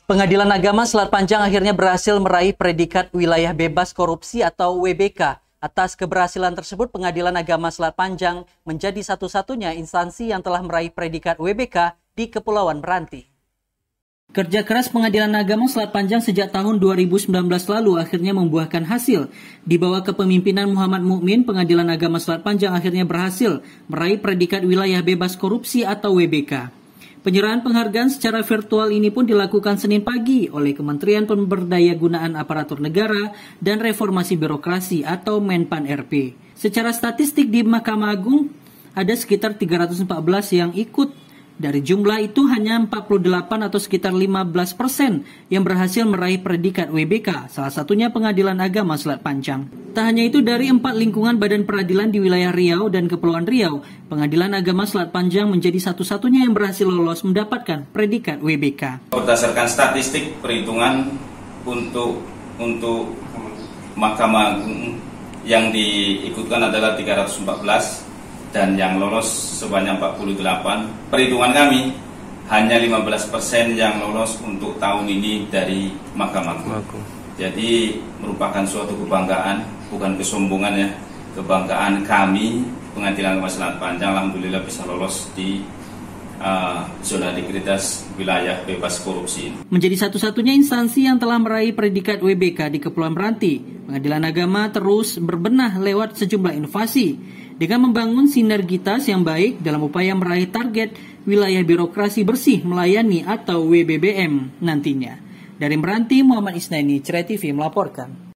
Pengadilan Agama Selat Panjang akhirnya berhasil meraih predikat wilayah bebas korupsi atau WBK. Atas keberhasilan tersebut, Pengadilan Agama Selat Panjang menjadi satu-satunya instansi yang telah meraih predikat WBK di Kepulauan Meranti. Kerja keras Pengadilan Agama Selat Panjang sejak tahun 2019 lalu akhirnya membuahkan hasil. Di bawah kepemimpinan Muhammad Mukmin, Pengadilan Agama Selat Panjang akhirnya berhasil meraih predikat wilayah bebas korupsi atau WBK. Penyerahan penghargaan secara virtual ini pun dilakukan Senin pagi oleh Kementerian Pemberdayaan Aparatur Negara dan Reformasi Birokrasi atau Menpan RP. Secara statistik di Mahkamah Agung ada sekitar 314 yang ikut. Dari jumlah itu hanya 48 atau sekitar 15% yang berhasil meraih predikat WBK, salah satunya Pengadilan Agama Selat Panjang. Tak hanya itu, dari 4 lingkungan badan peradilan di wilayah Riau dan Kepulauan Riau, Pengadilan Agama Selat Panjang menjadi satu-satunya yang berhasil lolos mendapatkan predikat WBK. Berdasarkan statistik perhitungan untuk Mahkamah Agung yang diikutkan adalah 314 dan yang lolos sebanyak 48. Perhitungan kami hanya 15% yang lolos untuk tahun ini dari Mahkamah Agung. Jadi merupakan suatu kebanggaan, bukan kesombongan ya. Kebanggaan kami Pengadilan Agama Selat Panjang alhamdulillah bisa lolos di zona integritas wilayah bebas korupsi. Menjadi satu-satunya instansi yang telah meraih predikat WBK di Kepulauan Meranti, Pengadilan Agama terus berbenah lewat sejumlah inovasi dengan membangun sinergitas yang baik dalam upaya meraih target wilayah birokrasi bersih melayani atau WBBM nantinya. Dari Meranti, Muhammad Isnaini, Cerai TV melaporkan.